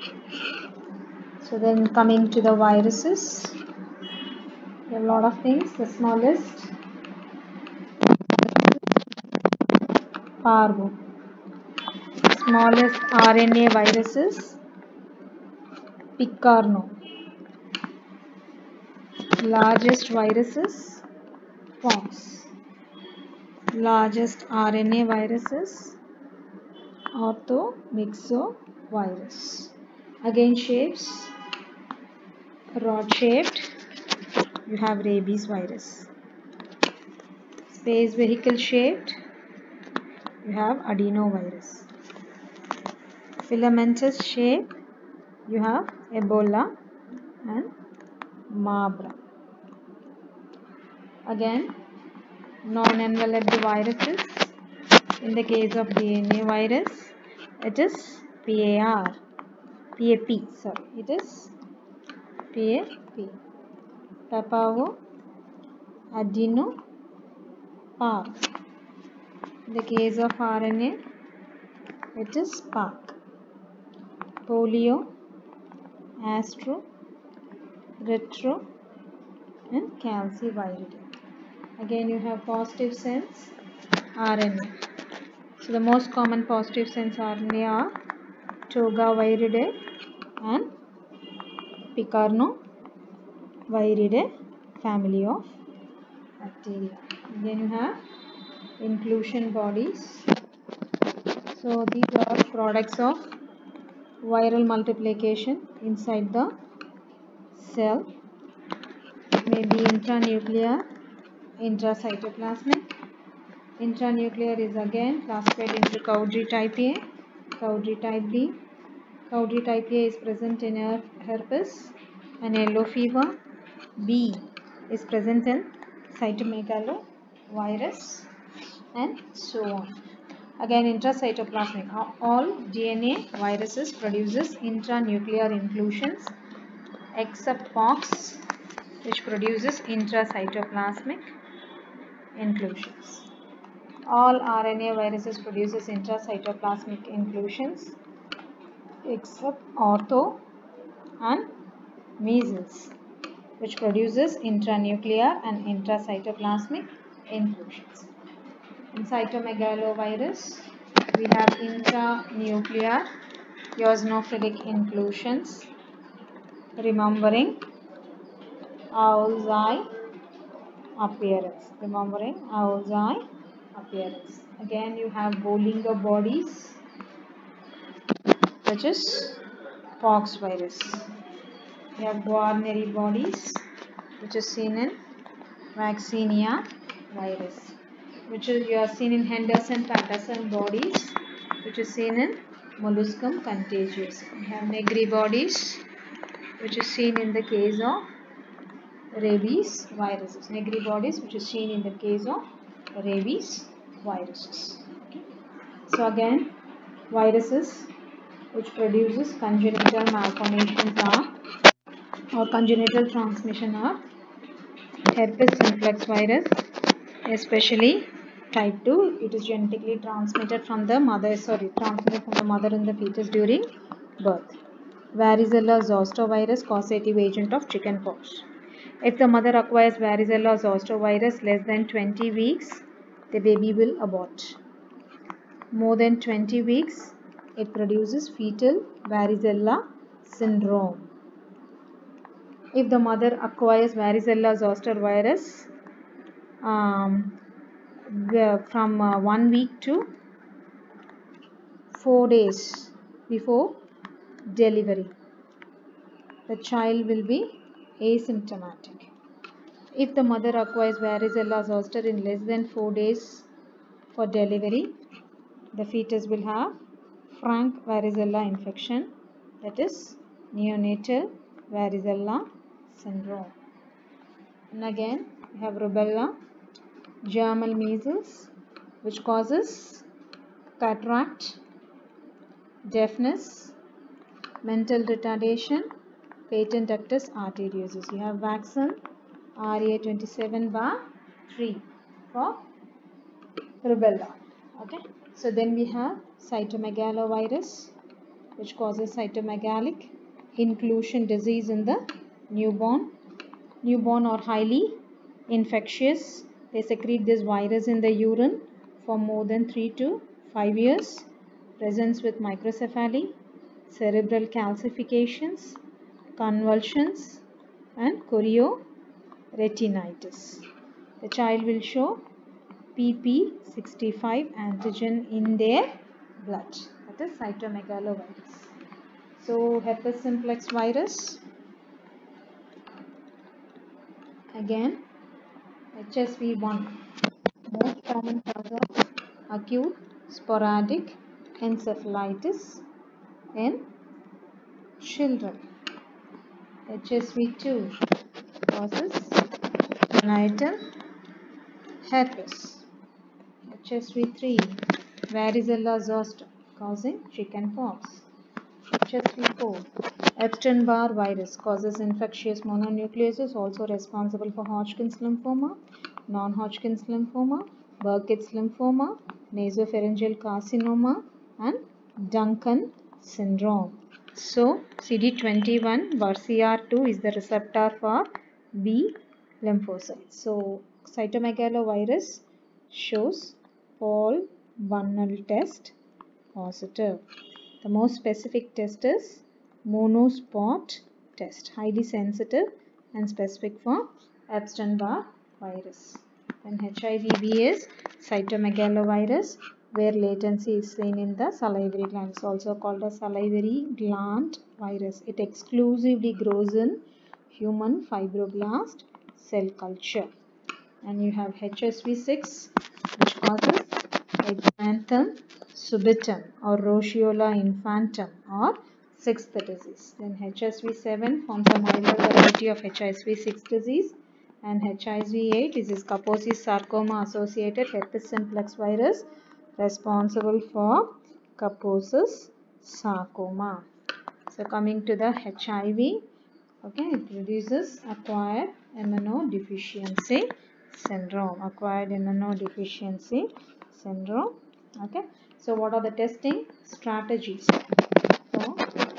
So then coming to the viruses, there are a lot of things. The smallest, parvo. Smallest RNA viruses, picarno. Largest viruses, pox. Largest RNA viruses, orthomyxovirus. Again shapes, rod shaped, you have rabies virus. Space vehicle shaped, you have adenovirus. Filamentous shape, you have Ebola and Marburg. Again, non-enveloped viruses. In the case of DNA virus, it is PAP. Sorry, it is PAP. Papaver adenopark. In the case of RNA, it is PARC. Polio, astro, retro, and calciviridae. Again, you have positive sense RNA. So the most common positive sense RNA are Togaviridae and Picarnoviridae family of bacteria. Then you have inclusion bodies. So these are products of viral multiplication inside the cell. Maybe intranuclear, intracytoplasmic. Intranuclear is again classified into Cowdrey type A, Cowdrey type B. Cowdrey type A is present in herpes and yellow fever. B is present in cytomegalovirus and so on. Again, intracytoplasmic. All DNA viruses produces intranuclear inclusions except pox, which produces intracytoplasmic inclusions. All RNA viruses produces intracytoplasmic inclusions except ortho and measles, which produces intranuclear and intracytoplasmic inclusions. In cytomegalovirus, we have intranuclear eosinophilic inclusions, remembering owl's eye appearance. Again, you have Bollinger bodies, such as pox virus. You have Guarneri bodies, which is seen in Vaccinia virus, which is you are seen in Henderson-Patterson bodies, which is seen in Molluscum contagiosum. We have Negri bodies, which is seen in the case of rabies viruses. Negri bodies, which is seen in the case of rabies viruses. Okay. So again, viruses which produces congenital malformations are or congenital transmission are herpes simplex virus, especially type 2. It is genetically transmitted from the mother in the fetus during birth. Varicella zoster virus, causative agent of chickenpox. If the mother acquires varicella zoster virus less than 20 weeks, the baby will abort. More than 20 weeks, it produces fetal varicella syndrome. If the mother acquires varicella zoster virus from 1 week to 4 days before delivery, the child will be asymptomatic. If the mother acquires varicella zoster in less than 4 days for delivery, the fetus will have frank varicella infection, that is neonatal varicella syndrome. And again, we have rubella, germal measles, which causes cataract, deafness, mental retardation, patent ductus arteriosus. You have vaccine RA27/3 for rubella. Okay. So then we have cytomegalovirus, which causes cytomegalic inclusion disease in the newborn. Newborn are highly infectious. They secrete this virus in the urine for more than 3 to 5 years. Presents with microcephaly, cerebral calcifications, convulsions, and chorioretinitis. The child will show PP65 antigen in their blood. That is cytomegalovirus. So herpes simplex virus, again HSV1, most common cause of acute sporadic encephalitis in children. HSV2 causes genital herpes. HSV3 varicella zoster causing chickenpox. HSV4 Epstein-Barr virus causes infectious mononucleosis, also responsible for Hodgkin's lymphoma, non-Hodgkin's lymphoma, Burkitt's lymphoma, nasopharyngeal carcinoma, and Duncan syndrome. So CD21 BRCA2 is the receptor for B lymphocytes. So cytomegalovirus shows Paul Bunell test positive. The most specific test is monospot test, highly sensitive and specific for Epstein-Barr virus. Then HIV-B is cytomegalovirus, where latency is seen in the salivary gland. It's also called a salivary gland virus. It exclusively grows in human fibroblast cell culture. And you have HSV6, which causes Exanthem subitum or Roseola infantum or sixth disease. Then HSV7 forms a milder variety of HSV6 disease, and HSV8 is Kaposi's sarcoma associated herpes simplex virus, responsible for Kaposi's sarcoma. So coming to the HIV, okay, it produces acquired immunodeficiency syndrome. Acquired immunodeficiency syndrome. Okay. So what are the testing strategies for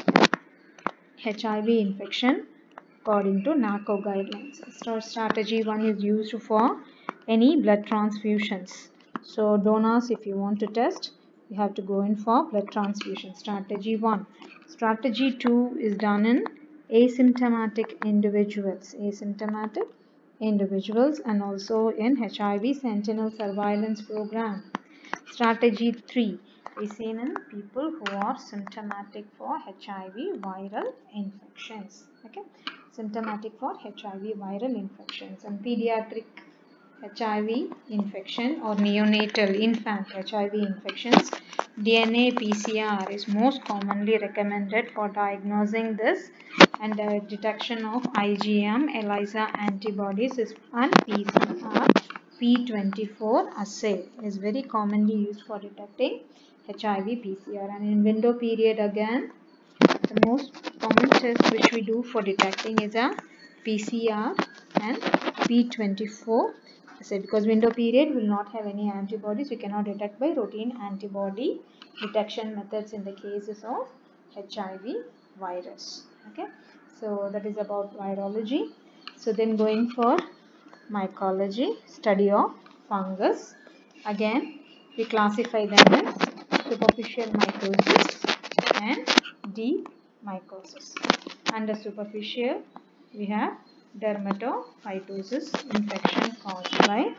HIV infection according to NACO guidelines? So strategy 1 is used for any blood transfusions. So donors, if you want to test, you have to go in for blood transfusion. Strategy 1. Strategy 2 is done in asymptomatic individuals. Asymptomatic individuals, and also in HIV Sentinel surveillance program. Strategy 3 is seen in people who are symptomatic for HIV viral infections. Okay, symptomatic for HIV viral infections. And pediatric HIV infection or neonatal infant HIV infections, DNA PCR is most commonly recommended for diagnosing this, and detection of IgM ELISA antibodies and PCR P24 assay is very commonly used for detecting HIV PCR. And in window period, again, the most common test which we do for detecting is a PCR and P24 assay, because window period will not have any antibodies. We cannot detect by routine antibody detection methods in the cases of HIV virus. Okay, so that is about virology. So then going for mycology, study of fungus. Again, we classify them as superficial mycosis and deep mycosis. Under superficial, we have dermatophytosis, infection caused by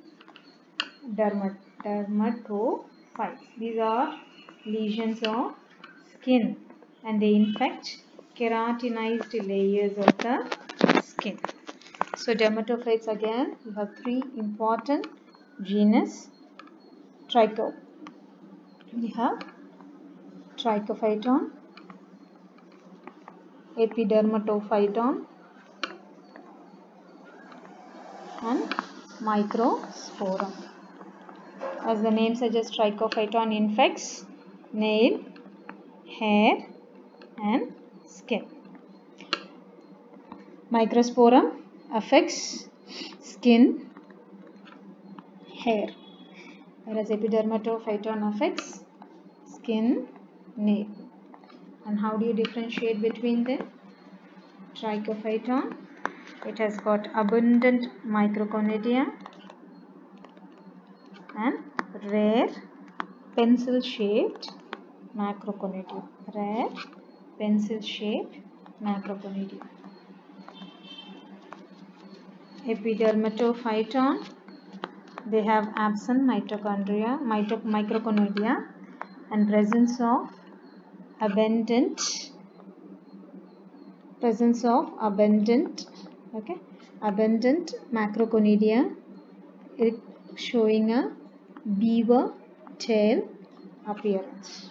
dermatophytes. These are lesions of skin, and they infect keratinized layers of the skin. So dermatophytes, again, we have 3 important genus. We have Trichophyton, Epidermatophyton, and Microsporum. As the name suggests, Trichophyton infects nail, hair, and skin. Microsporum affects skin, hair, whereas Epidermatophyton affects skin, nail. And how do you differentiate between them? Trichophyton, it has got abundant microconidia and rare pencil-shaped macroconidia. Rare pencil-shaped macroconidia. Epidermatophyton, they have absent mitochondria, microconidia, and presence of abundant macroconidia, it showing a beaver tail appearance.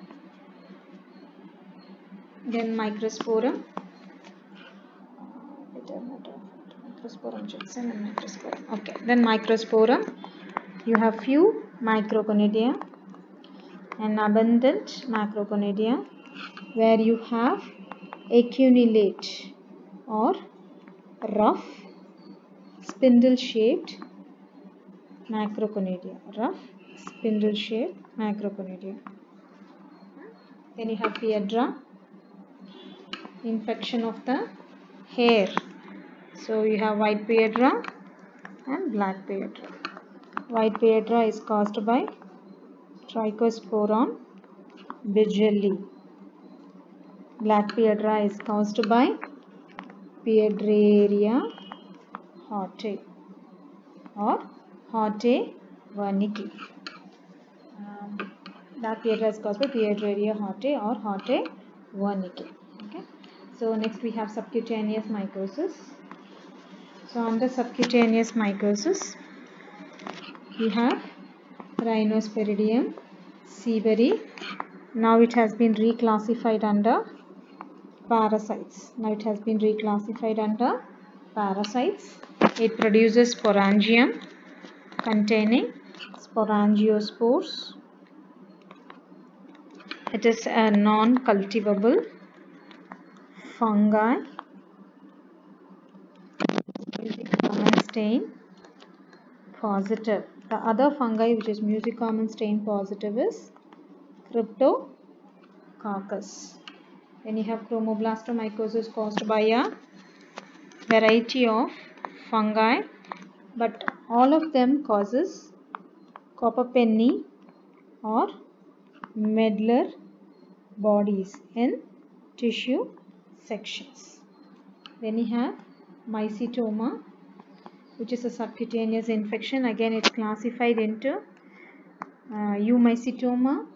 Then microsporum. Okay, then microsporum, you have few microconidia and abundant macroconidia, where you have acuminate or rough spindle shaped macroconidia. Then you have Phaedra, infection of the hair. So you have white Phaedra and black Phaedra. White Phaedra is caused by Trichosporon bigeli. Black Phaedra is caused by Phaedraria hortae or hortae wernicke. Black Phaedra is caused by Phaedraria hortae or hortae wernicke. Okay. So next we have subcutaneous mycosis. So under subcutaneous mycosis, we have Rhinosporidium seaberi. Now it has been reclassified under parasites. It produces sporangium containing sporangiospores. It is a non-cultivable fungi. Music stain positive. The other fungi which is music stain positive is Cryptococcus. Then you have chromoblastomycosis caused by a variety of fungi, but all of them causes copperpenny or medullary bodies in tissue sections. Then you have mycetoma, which is a subcutaneous infection. Again, it's classified into eumycetoma,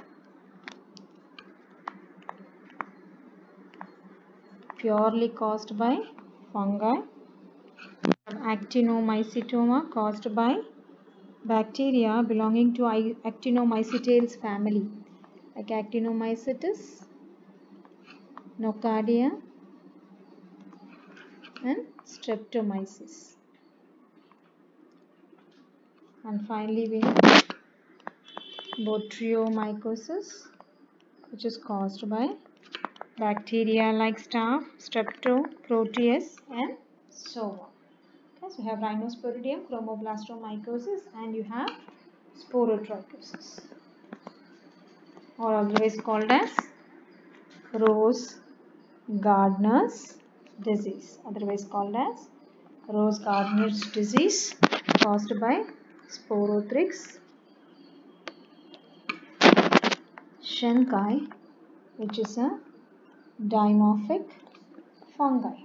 purely caused by fungi, actinomycetoma caused by bacteria belonging to Actinomycetes family, like Actinomycetes, Nocardia and Streptomyces. And finally we have Botryomycosis, which is caused by bacteria like Staph, Strepto, Proteus and so on. Okay, so you have Rhinosporidium, chromoblastomycosis, and you have sporotrichosis, or otherwise called as Rose Gardner's disease. Caused by Sporothrix Schenckii, which is a dimorphic fungi.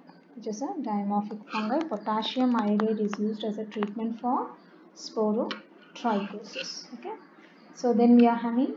Potassium iodide is used as a treatment for sporotrichosis. Okay. So then we are having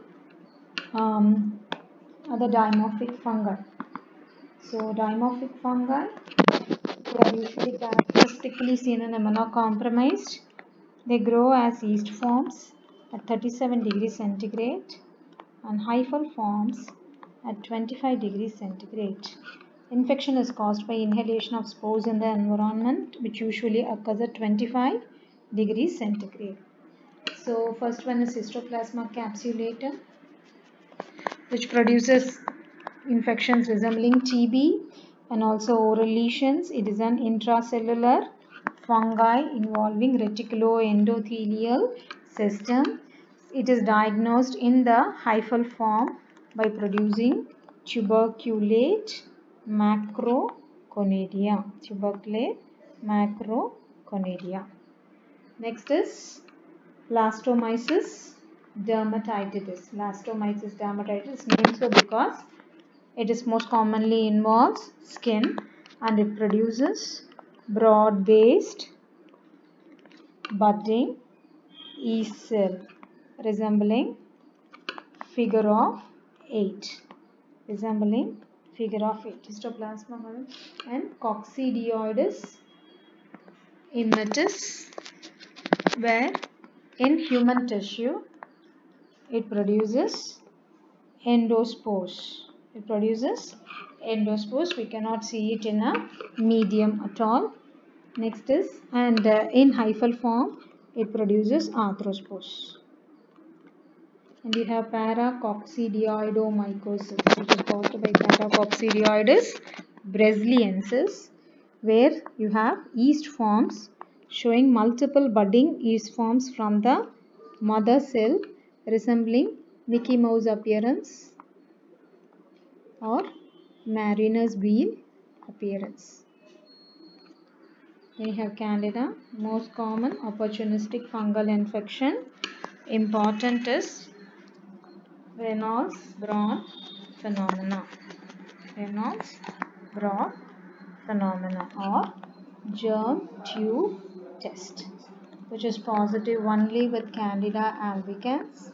other dimorphic fungi. So dimorphic fungi, they are usually characteristically seen in immunocompromised. They grow as yeast forms at 37 degrees centigrade and hyphal forms at 25 degrees centigrade. Infection is caused by inhalation of spores in the environment, which usually occurs at 25 degrees centigrade. So first one is Histoplasma capsulatum, which produces infections resembling TB and also oral lesions. It is an intracellular fungi involving reticuloendothelial system. It is diagnosed in the hyphal form by producing tuberculate macroconaria. Tuberculate macroconaria. Next is blastomyces dermatitis. Blastomyces dermatitis named so because it is most commonly involves skin and it produces broad-based budding yeast cell resembling figure of 8. Histoplasma and coccidioides immitis, where in human tissue it produces endospores. We cannot see it in a medium at all. Next is, and in hyphal form it produces arthrospores. And we have paracoccidioidomycosis, which is caused by Paracoccidioides brasiliensis, where you have yeast forms showing multiple budding yeast forms from the mother cell resembling Mickey Mouse appearance or mariner's wheel appearance. Then you have Candida, most common opportunistic fungal infection. Important is Reynolds-Brown phenomena. Reynolds-Brown phenomena or germ tube test, which is positive only with Candida albicans.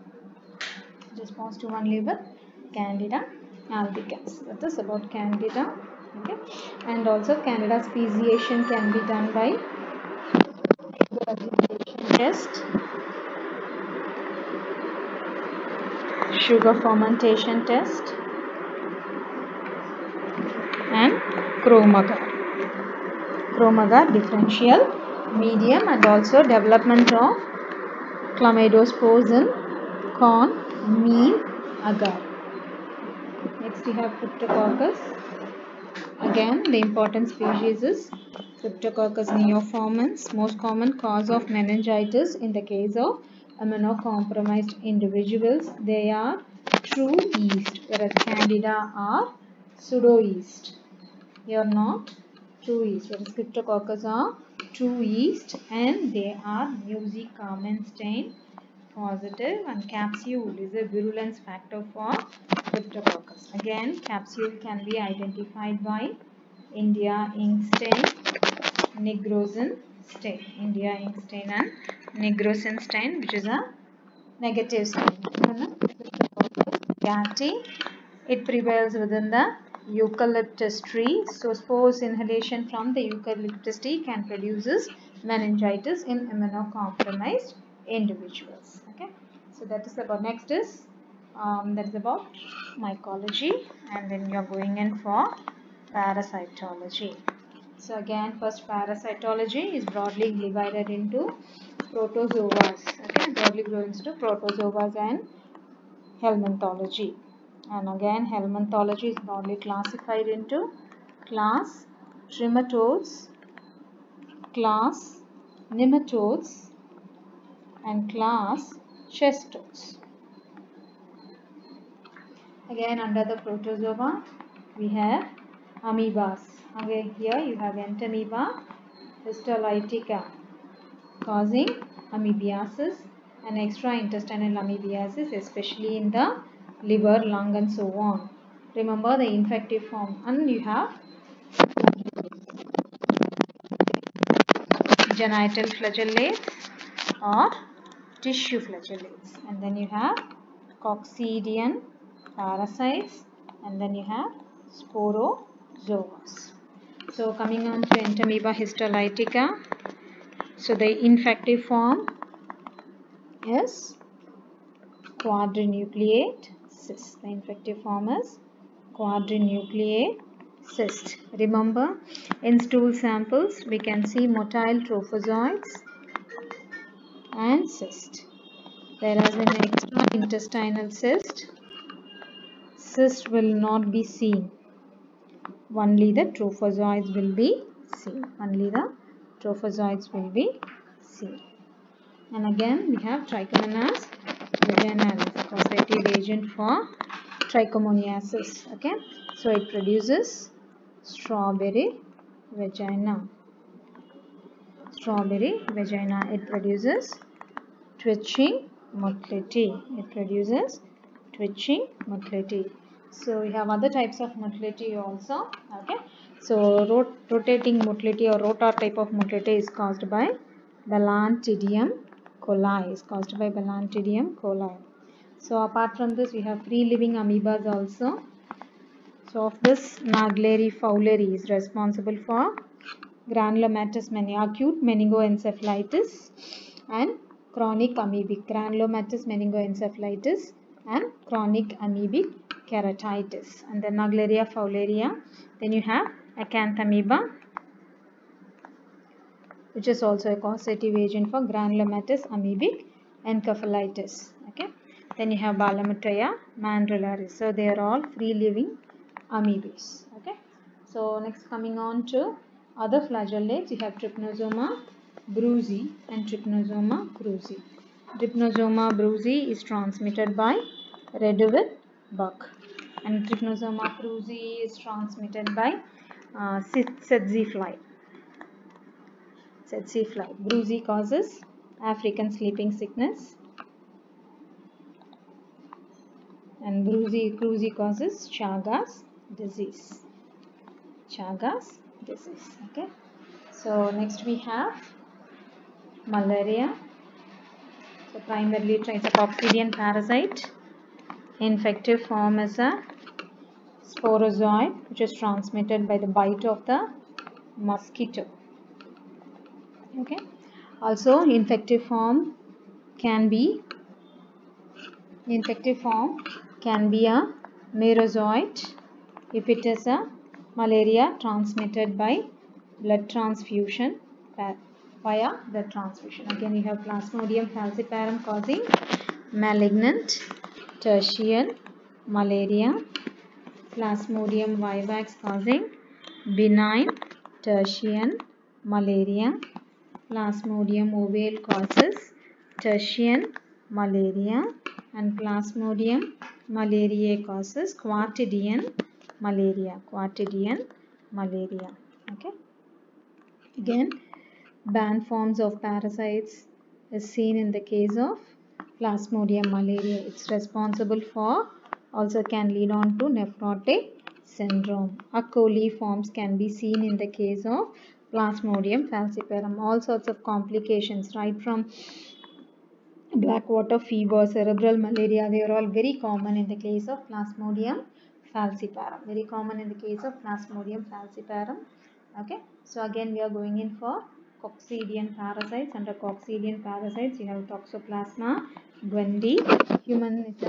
That is about Candida. Okay, and also Candida speciation can be done by sugar fermentation test, and chromagar differential medium, and also development of chlamydospores in corn meal agar. Next we have Cryptococcus. Again, the important species is Cryptococcus neoformans, most common cause of meningitis in the case of immunocompromised individuals. They are true yeast, whereas Candida are pseudo yeast. They are not true yeast, whereas Cryptococcus are true yeast and they are Musi Carmen stain positive, and capsule is a virulence factor for Cryptococcus. Again, capsule can be identified by India ink stain, nigrosin stain. India ink stain and nigrosin stain, which is a negative stain. Gatti, it prevails within the eucalyptus tree. So spores inhalation from the eucalyptus tree can produce meningitis in immunocompromised individuals. Okay, so that is about. Next is that is about mycology, and then you are going in for parasitology. So again, first parasitology is broadly divided into protozoas. Okay, broadly divided into protozoas and helminthology. And again, helminthology is broadly classified into class trematodes, class nematodes, and class chestodes. Again, under the protozoa, we have amoebas. Okay, here you have entamoeba histolytica causing amoebiasis and extraintestinal amoebiasis, especially in the liver, lung, and so on. Remember the infective form. And you have genital flagellates or tissue flagellates, and then you have coccidian parasites, and then you have sporozoas. So coming on to entamoeba histolytica. So the infective form is quadrinucleate cyst. The infective form is quadrinucleate cyst. Remember, in stool samples we can see motile trophozoites and cyst. Whereas in extraintestinal cyst will not be seen. Only the trophozoites will be seen. And again we have Trichomonas vaginalis, causative agent for trichomoniasis. Okay, so it produces strawberry vagina. Strawberry vagina. It produces twitching motility. It produces twitching motility. So we have other types of motility also. Okay, so rotating motility or rotor type of motility is caused by Balantidium coli. Is caused by Balantidium coli. So apart from this, we have free living amoebas also. So of this, Naegleri fowleri is responsible for granulomatous acute meningoencephalitis and chronic amoebic granulomatous meningoencephalitis and chronic amoebic keratitis. And then Naegleria fowleria. Then you have Acanthamoeba, which is also a causative agent for granulomatous amoebic encephalitis. Okay. Then you have Balamutria mandrillaris. So they are all free living amoebas. Okay. So next, coming on to other flagellates, you have Trypanosoma brucei and Trypanosoma cruzi. Trypanosoma brucei is transmitted by redwood bug, and Trypanosoma cruzi is transmitted by tsetse fly. Tsetse fly. Brucei causes African sleeping sickness, and cruzi causes Chagas disease. Chagas disease. Okay. So next we have malaria. So primarily it is a coccidian parasite. Infective form is a sporozoid, which is transmitted by the bite of the mosquito. Okay. Also infective form can be a merozoite if it is a malaria transmitted by blood transfusion, via blood transfusion. Again, you have Plasmodium falciparum causing malignant tertian malaria, Plasmodium vivax causing benign tertian malaria, Plasmodium ovale causes tertian malaria, and Plasmodium malariae causes quotidian malaria. Okay. Again, banned forms of parasites is seen in the case of Plasmodium malariae. It's responsible for, also can lead on to nephrotic syndrome. A coliforms can be seen in the case of Plasmodium falciparum. All sorts of complications, right from black water fever, cerebral malaria, they are all very common in the case of Plasmodium falciparum. Very common in the case of Plasmodium falciparum. Okay. So again we are going in for coccidian parasites. Under coccidian parasites you have Toxoplasma gondii. Human is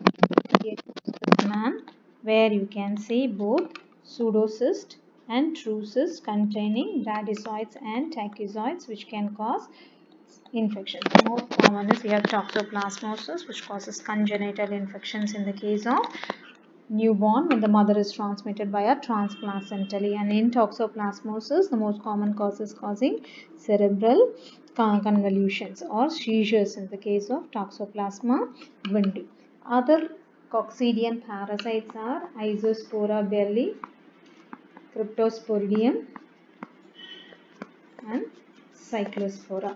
a man where you can see both pseudocyst and true cyst containing radizoids and tachyzoids, which can cause infections. The most common is we have toxoplasmosis, which causes congenital infections in the case of newborn when the mother is transmitted via transplacentally. And in toxoplasmosis, the most common cause is causing cerebral convolutions or seizures in the case of Toxoplasma gondii. Other coccidian parasites are Isospora belli, Cryptosporidium, and Cyclospora.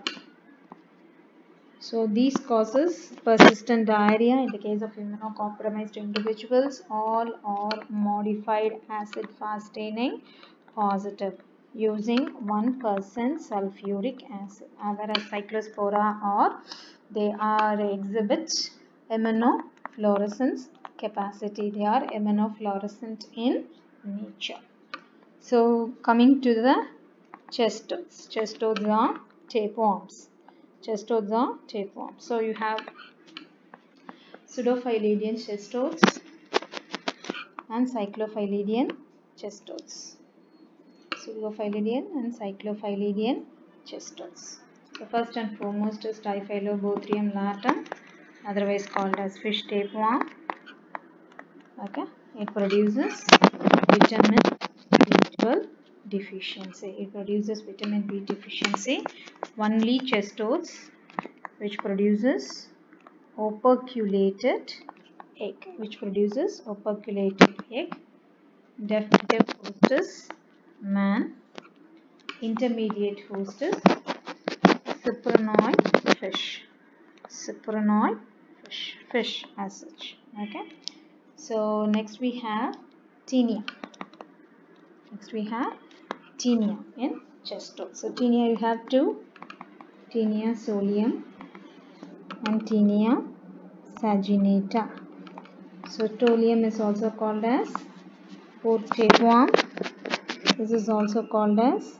So these causes persistent diarrhea in the case of immunocompromised individuals. All are modified acid fast staining positive using 1% sulfuric acid. Whereas Cyclospora they are exhibit immunofluorescence capacity. They are immunofluorescent in nature. So coming to the cestodes. Cestodes are tapeworms. Cestodes are tapeworms. So you have pseudophilidian cestodes and cyclophilidian cestodes. Pseudophilidian and cyclophilidian cestodes. So first and foremost is Typhlobothrium latum, otherwise called as fish tapeworm. Okay, it produces vitamin B12 deficiency. It produces vitamin B deficiency. Only cestodes which produces operculated egg, which produces operculated egg. Definitive host is man. Intermediate host is cyprinoid fish. Cyprinoid fish as such. Okay. So next we have Taenia. Next we have Taenia in Chestnut. So Taenia you have two, Taenia solium and Taenia saginata. So Tolium is also called as pork tapeworm. This is also called as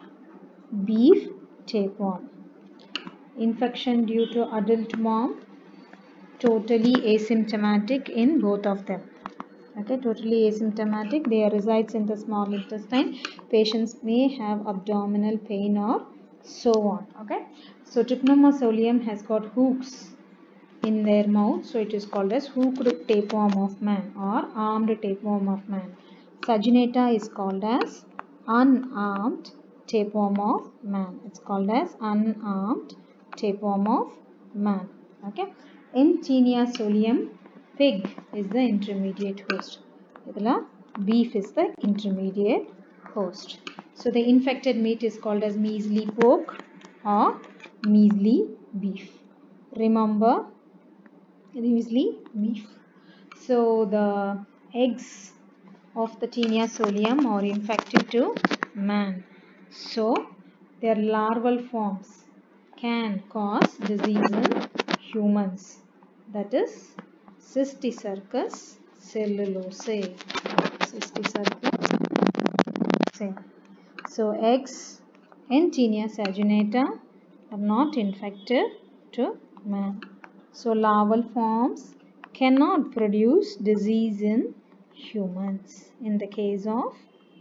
beef tapeworm. Infection due to adult worm, totally asymptomatic in both of them. Okay, totally asymptomatic. They resides in the small intestine. Patients may have abdominal pain or so on. Okay, so Trypanosolium has got hooks in their mouth, so it is called as hooked tapeworm of man or armed tapeworm of man. Saginata is called as unarmed tapeworm of man. It's called as unarmed tapeworm of man. Okay. In Taenia solium, pig is the intermediate host. Beef is the intermediate host. So the infected meat is called as measly pork or measly beef. Remember, measly beef. So the eggs of the Taenia solium are infected to man. So their larval forms can cause disease in humans. That is Cysticercus cellulosae. Cysticercus cellulosae. So eggs in Taenia saginata are not infected to man. So larval forms cannot produce disease in humans in the case of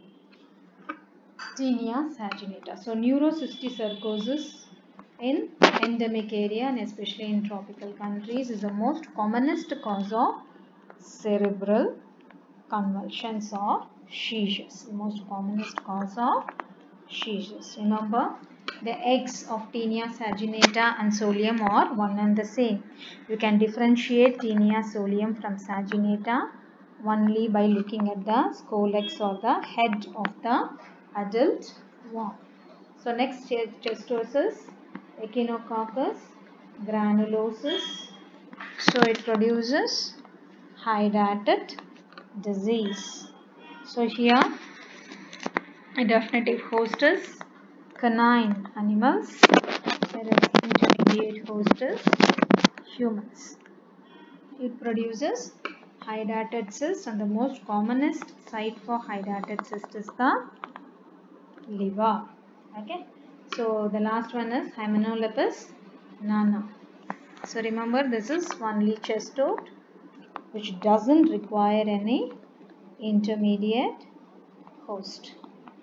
Taenia saginata. So neurocysticercosis in endemic area and especially in tropical countries is the most commonest cause of cerebral convulsions or seizures. The most commonest cause of seizures. Remember, the eggs of Taenia saginata and solium are one and the same. You can differentiate Taenia solium from saginata only by looking at the scolex or the head of the adult worm. So next, Chestosis, Echinococcus granulosus. So it produces hydatid disease. So here a definitive host is canine animals, whereas intermediate host is humans. It produces hydatid cyst, and the most commonest site for hydatid cyst is the liver. Okay. So the last one is Hymenolopus nana. So remember, this is only Chestnut, which doesn't require any intermediate host.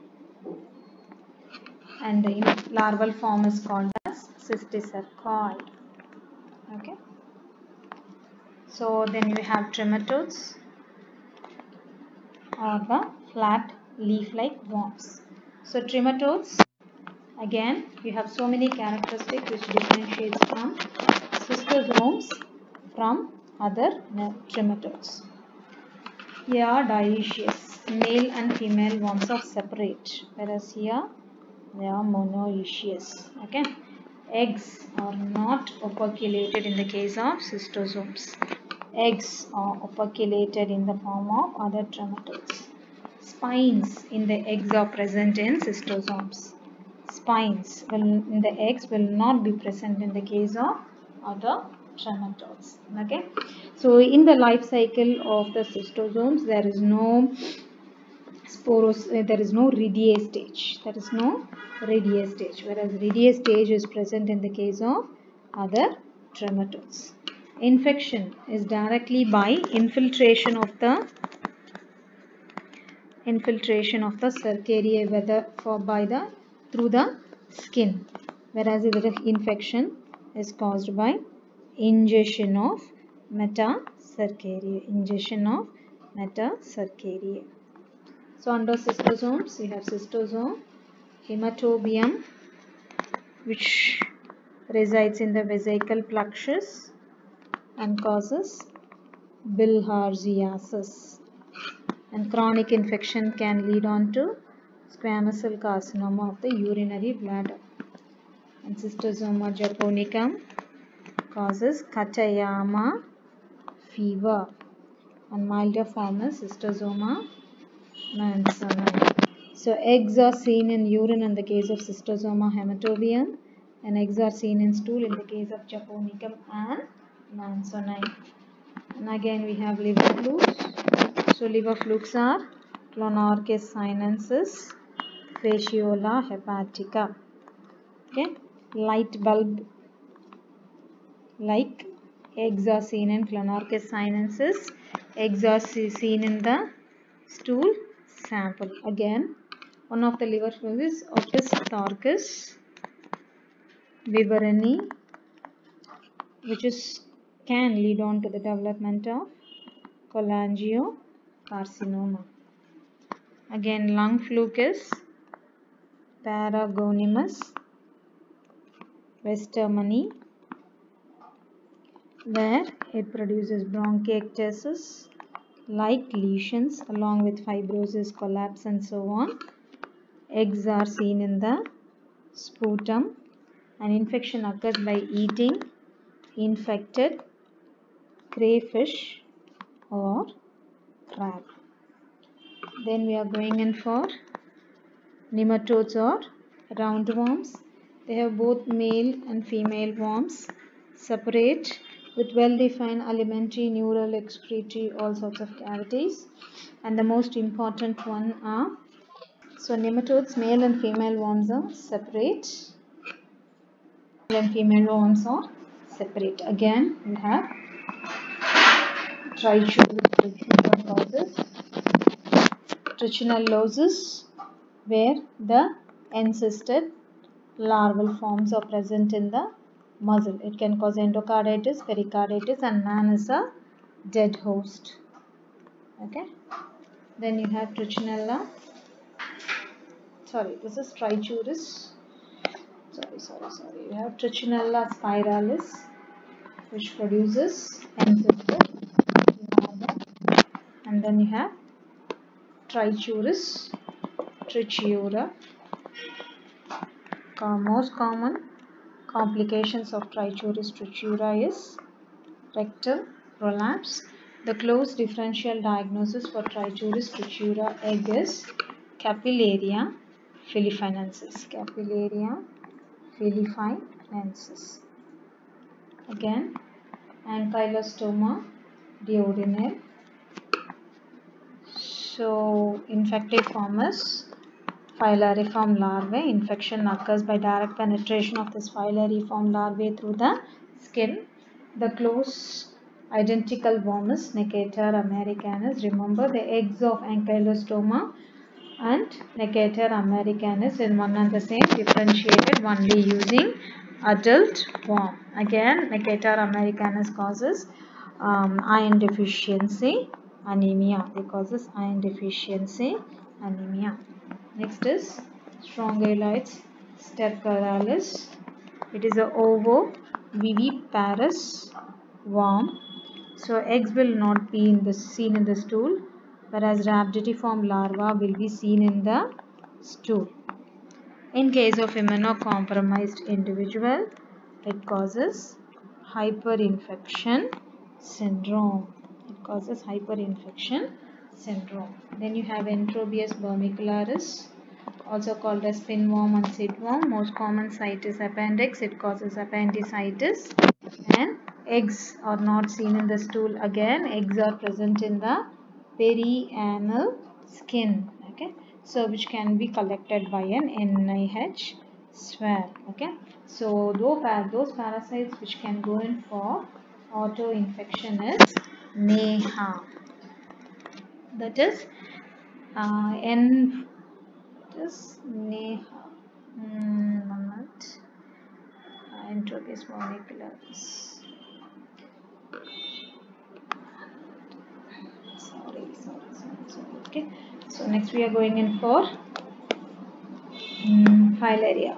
And the larval form is called as cysticercoid. Okay. So then you have trematodes or the flat leaf-like worms. So trematodes, again you have so many characteristics which differentiates from cystosomes from other trematodes. Here are dioecious, male and female worms are separate, whereas here they are monoecious. Okay. Eggs are not operculated in the case of cystosomes. Eggs are operculated in the form of other trematodes. Spines in the eggs are present in cystosomes. Spines in the eggs will not be present in the case of other trematodes. Okay. So in the life cycle of the cystosomes, there is no there is no radiate stage. There is no radiate stage, whereas radiate stage is present in the case of other trematodes. Infection is directly by infiltration of the Cercaria, whether through the skin, whereas the infection is caused by ingestion of metacercaria. So under cystosomes, we have cystosome, hematobium, which resides in the vesicle plexus and causes bilharziasis. And chronic infection can lead on to squamous cell carcinoma of the urinary bladder. And Schistosoma japonicum causes Katayama fever. And milder form is Schistosoma mannsoni. So eggs are seen in urine in the case of Schistosoma hematobium, and eggs are seen in stool in the case of japonicum and mannsoni. And again we have liver flukes. So liver flukes are Clonorchis sinensis, Fasciola hepatica. Okay, light bulb like eggs are seen in Clonorchis sinensis. Eggs are seen in the stool sample. Again, one of the liver flukes is Opisthorchis viverrini, which can lead on to the development of cholangiocarcinoma. Again, lung fluke is Paragonimus westermanni, where it produces bronchiectasis like lesions along with fibrosis, collapse and so on. Eggs are seen in the sputum, and infection occurs by eating infected crayfish or crab. Then we are going in for nematodes or roundworms. They have both male and female worms, separate with well-defined alimentary, neural, excretory, all sorts of cavities. And the most important one are, so nematodes, male and female worms are separate. Male and female worms are separate. Again, we have trichosis causes trichinellosis, where the encysted larval forms are present in the muscle. It can cause endocarditis, pericarditis, and man is a dead host. Okay. Then you have trichinella. Sorry, this is trichuris. Sorry. You have Trichinella spiralis, which produces encysted larva, and then you have Trichuris trichiura. Most common complications of Trichuris trichiura is rectal prolapse. The close differential diagnosis for Trichuris trichiura egg is Capillaria philippiensis. Capillaria philippiensis. Again, Ankylostoma duodenale. So, infective form is filariform larvae. Infection occurs by direct penetration of this filariform larvae through the skin. The close identical worm is Necator americanus. Remember, the eggs of Ankylostoma and Necator americanus in one and the same, differentiated only using adult worm. Again, Necator americanus causes iron deficiency anemia. It causes iron deficiency anemia. Next is Strongyloides stercoralis. It is a ovoviviparous worm. So eggs will not be seen in the stool, whereas rhabditiform larva will be seen in the stool. In case of immunocompromised individual, it causes hyperinfection syndrome. Then you have Enterobius vermicularis, also called as pinworm and sitworm. Most common site is appendix. It causes appendicitis, and eggs are not seen in the stool. Again, eggs are present in the perianal skin. Okay, so which can be collected by an NIH swab. Okay, so those parasites which can go in for auto-infection is NEHA. That is NEHA. Enterobius vermicularis. Sorry. Okay. So next we are going in for filaria.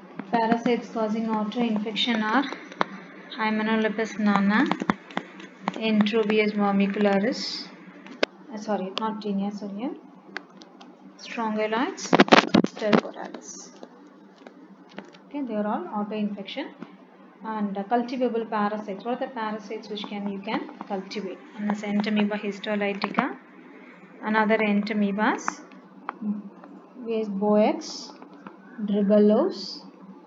Parasites causing auto-infection are Hymenolipus nana, Enterobius vermicularis, sorry, not tinea solium, Strongyloids, stercoralis. Okay, they are all auto-infection. And cultivable parasites. What are the parasites which you can cultivate? One is Entamoeba histolytica. Another Entamoebas is Boex, Dribbellos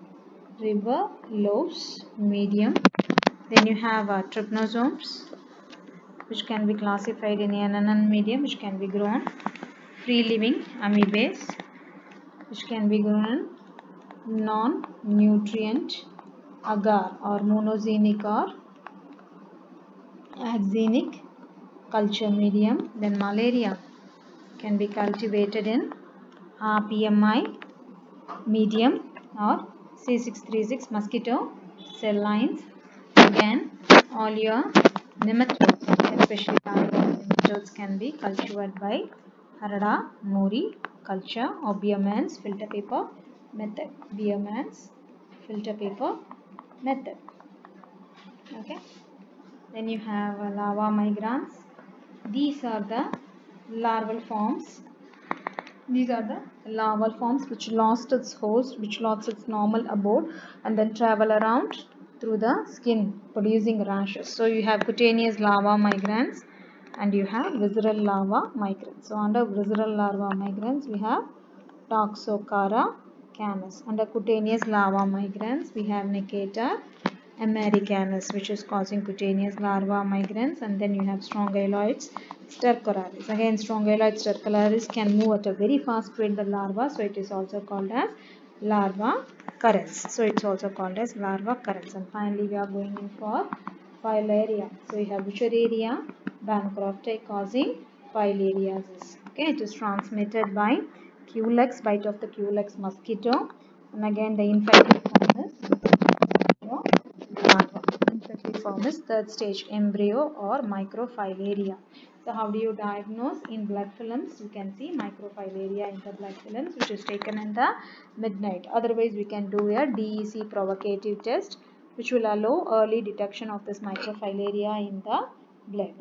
medium. Then you have trypanosomes, which can be classified in an medium, which can be grown. Free-living amoebas, which can be grown in non-nutrient agar or monozenic or axenic culture medium. Then malaria can be cultivated in RPMI medium or C636 mosquito cell lines. Again, all your nematodes, especially nematodes, can be cultivated by Harada Mori culture or Biermann's filter paper method. Biermann's filter paper method. Okay. Then you have larva migrans. These are the larval forms. These are the larval forms which lost its host, which lost its normal abode, and then travel around through the skin producing rashes. So you have cutaneous larva migrans and you have visceral larva migrans. So under visceral larva migrans we have Toxocara canis. Under cutaneous larva migrans we have Necator americanus, which is causing cutaneous larva migrans, and then you have Strongyloids stercoralis. Again, Strongyloids stercoralis can move at a very fast speed, the larva, so it is also called as larva currents. So it's also called as larva currents. And finally, we are going in for filaria. So we have Wuchereria bancrofti causing filariasis. Okay, it is transmitted by Culex, bite of the Culex mosquito, and again the infected form is larva. Infected form is third stage embryo or microfilaria. So how do you diagnose? In blood films you can see microfilaria in the blood films, which is taken in the midnight. Otherwise we can do a DEC provocative test, which will allow early detection of this microfilaria in the blood.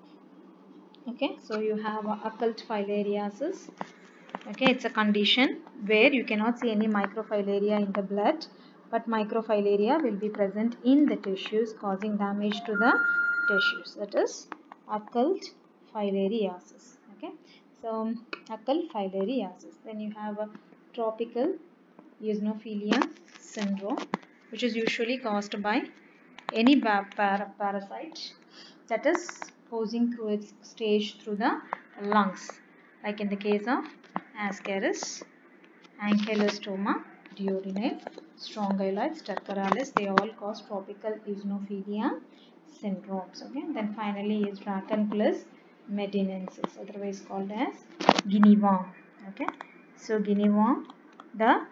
Okay, so you have occult filariasis. Okay, it's a condition where you cannot see any microfilaria in the blood, but microfilaria will be present in the tissues, causing damage to the tissues. That is occult filariasis. Okay, so occult filariasis. Then you have a tropical eosinophilia syndrome, which is usually caused by any parasite that is posing through its stage through the lungs, like in the case of Ascaris, Ankylostoma, duodenale, Strongyloids, stercoralis. They all cause tropical eosinophilia syndromes. Okay, then finally is Dracunculus medinensis, otherwise called as guinea worm. Okay, so guinea worm, the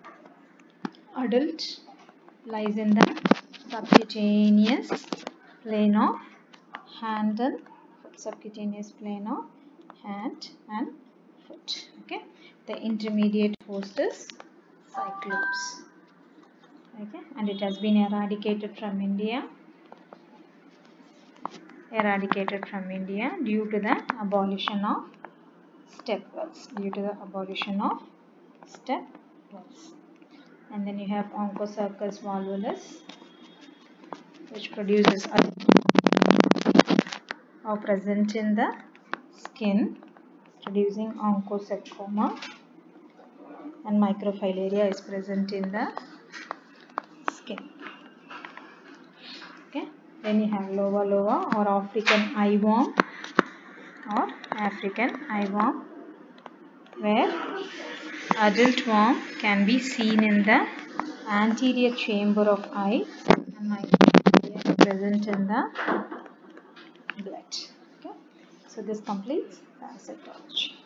adult lies in the subcutaneous plane of hand and foot, subcutaneous plane of hand and foot. Okay, the intermediate host is Cyclops. Okay, and it has been eradicated from India. Due to the abolition of step wells. And then you have Onchocercus volvulus, which produces or present in the skin, producing onchocercoma, and microfilaria is present in the skin. Okay, then you have lova or African eyeworm where adult worm can be seen in the anterior chamber of eye, and microfilaria is present in the blood. Okay, so this completes parasitology.